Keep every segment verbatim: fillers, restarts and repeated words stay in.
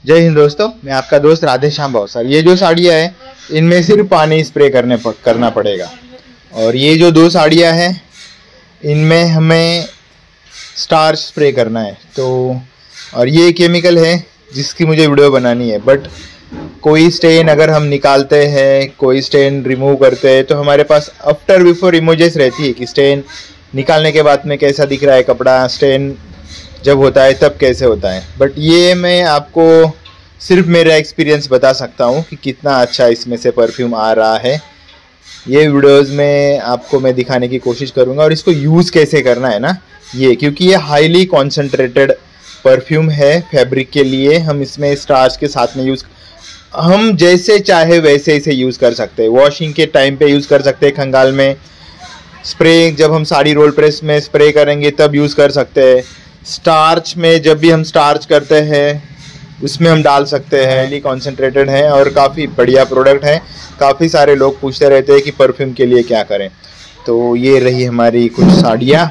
जय हिंद दोस्तों, मैं आपका दोस्त राधे श्याम भावसार। ये जो साड़ियाँ हैं इनमें सिर्फ पानी स्प्रे करने प, करना पड़ेगा। और ये जो दो साड़ियाँ हैं इनमें हमें स्टार्च स्प्रे करना है। तो और ये केमिकल है जिसकी मुझे वीडियो बनानी है, बट कोई स्टेन अगर हम निकालते हैं, कोई स्टेन रिमूव करते हैं तो हमारे पास आफ्टर बिफोर इमेजेस रहती है कि स्टेन निकालने के बाद में कैसा दिख रहा है कपड़ा, स्टेन जब होता है तब कैसे होता है। बट ये मैं आपको सिर्फ मेरा एक्सपीरियंस बता सकता हूँ कि कितना अच्छा इसमें से परफ्यूम आ रहा है। ये वीडियोस में आपको मैं दिखाने की कोशिश करूँगा। और इसको यूज़ कैसे करना है ना, ये क्योंकि ये हाईली कॉन्सेंट्रेटेड परफ्यूम है फैब्रिक के लिए। हम इसमें स्टार्च के साथ में यूज़ हम जैसे चाहे वैसे इसे यूज़ कर सकते हैं। वॉशिंग के टाइम पे यूज़ कर सकते हैं, खंगाल में स्प्रे जब हम साड़ी रोल प्रेस में स्प्रे करेंगे तब यूज़ कर सकते हैं। स्टार्च में जब भी हम स्टार्च करते हैं उसमें हम डाल सकते हैं। हाईली कॉन्सेंट्रेटेड है और काफ़ी बढ़िया प्रोडक्ट है। काफ़ी सारे लोग पूछते रहते हैं कि परफ्यूम के लिए क्या करें। तो ये रही हमारी कुछ साड़ियाँ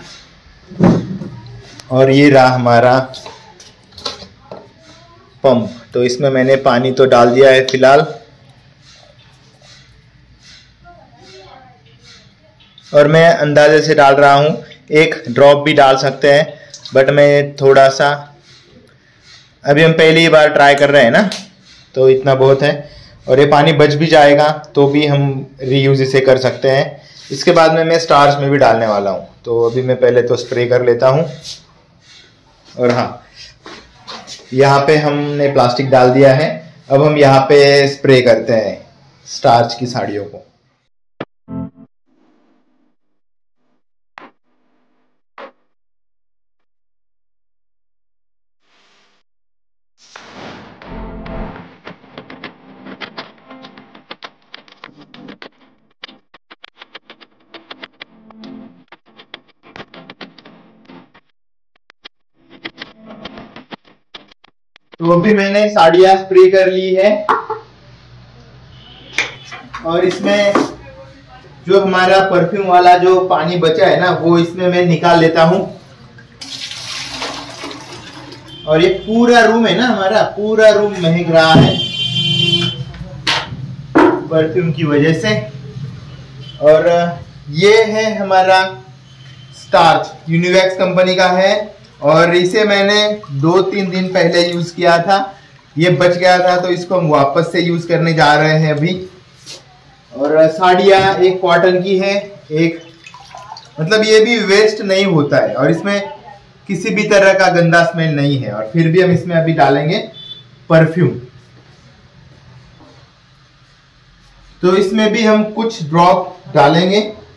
और ये रहा हमारा पंप। तो इसमें मैंने पानी तो डाल दिया है फिलहाल, और मैं अंदाजे से डाल रहा हूँ। एक ड्रॉप भी डाल सकते हैं, बट मैं थोड़ा सा, अभी हम पहली बार ट्राई कर रहे हैं ना, तो इतना बहुत है। और ये पानी बच भी जाएगा तो भी हम रीयूज इसे कर सकते हैं। इसके बाद में मैं स्टार्च में भी डालने वाला हूँ। तो अभी मैं पहले तो स्प्रे कर लेता हूँ। और हाँ, यहाँ पे हमने प्लास्टिक डाल दिया है। अब हम यहाँ पे स्प्रे करते हैं स्टार्च की साड़ियों को। तो अभी मैंने साड़ियाँ स्प्रे कर ली है और इसमें जो हमारा परफ्यूम वाला जो पानी बचा है ना वो इसमें मैं निकाल लेता हूँ। और ये पूरा रूम है ना, हमारा पूरा रूम महक रहा है परफ्यूम की वजह से। और ये है हमारा स्टार्च, यूनिवैक्स कंपनी का है। और इसे मैंने दो तीन दिन पहले यूज किया था, ये बच गया था तो इसको हम वापस से यूज करने जा रहे हैं अभी। और साड़ियाँ एक कॉटन की है, एक मतलब ये भी वेस्ट नहीं होता है और इसमें किसी भी तरह का गंदा स्मेल नहीं है। और फिर भी हम इसमें अभी डालेंगे परफ्यूम। तो इसमें भी हम कुछ ड्रॉप डालेंगे।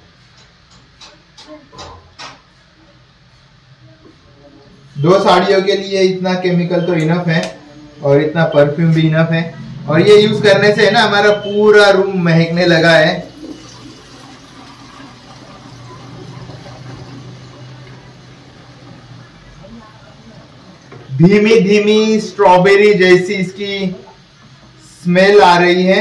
दो साड़ियों के लिए इतना केमिकल तो इनफ है और इतना परफ्यूम भी इनफ है। और ये यूज करने से ना हमारा पूरा रूम महकने लगा है। धीमी धीमी स्ट्रॉबेरी जैसी इसकी स्मेल आ रही है।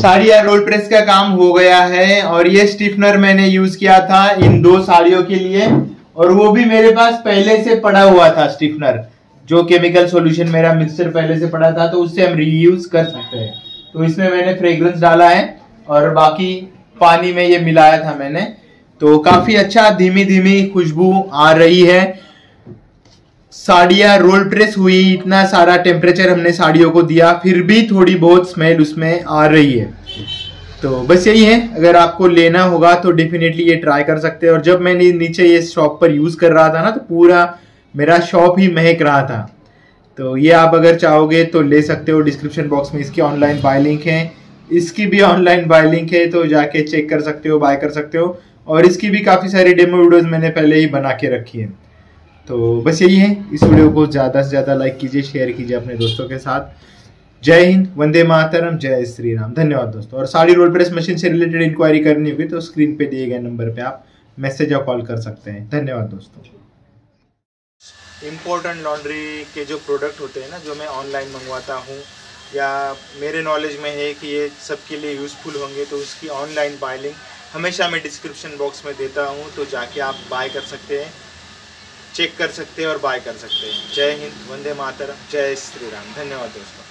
साड़ियाँ रोल प्रेस का काम हो गया है और ये स्टिफनर मैंने यूज किया था इन दो साड़ियों के लिए, और वो भी मेरे पास पहले से पड़ा हुआ था स्टिफनर, जो केमिकल सॉल्यूशन मेरा मिक्सचर पहले से पड़ा था, तो उससे हम रीयूज कर सकते हैं। तो इसमें मैंने फ्रेग्रेंस डाला है और बाकी पानी में ये मिलाया था मैंने, तो काफी अच्छा धीमी धीमी खुशबू आ रही है। साड़ियाँ रोल प्रेस हुई, इतना सारा टेम्परेचर हमने साड़ियों को दिया, फिर भी थोड़ी बहुत स्मेल उसमें आ रही है। तो बस यही है, अगर आपको लेना होगा तो डेफिनेटली ये ट्राई कर सकते हैं। और जब मैंने नीचे ये शॉप पर यूज कर रहा था ना, तो पूरा मेरा शॉप ही महक रहा था। तो ये आप अगर चाहोगे तो ले सकते हो। डिस्क्रिप्शन बॉक्स में इसकी ऑनलाइन बाय लिंक है, इसकी भी ऑनलाइन बाय लिंक है, तो जाके चेक कर सकते हो, बाय कर सकते हो। और इसकी भी काफ़ी सारी डेमो वीडियोज़ मैंने पहले ही बना के रखी है। तो बस यही है, इस वीडियो को ज़्यादा से ज़्यादा लाइक कीजिए, शेयर कीजिए अपने दोस्तों के साथ। जय हिंद, वंदे मातरम, जय श्री राम। धन्यवाद दोस्तों। और साड़ी रोल प्रेस मशीन से रिलेटेड इंक्वायरी करनी होगी तो स्क्रीन पे दिए गए नंबर पे आप मैसेज या कॉल कर सकते हैं। धन्यवाद दोस्तों। इम्पोर्टेंट लॉन्ड्री के जो प्रोडक्ट होते हैं ना, जो मैं ऑनलाइन मंगवाता हूँ या मेरे नॉलेज में है कि ये सबके लिए यूज़फुल होंगे, तो उसकी ऑनलाइन बाय लिंक हमेशा मैं डिस्क्रिप्शन बॉक्स में देता हूँ, तो जाके आप बाय कर सकते हैं, चेक कर सकते हैं और बाय कर सकते हैं। जय हिंद, वंदे मातरम, जय श्री राम। धन्यवाद दोस्तों।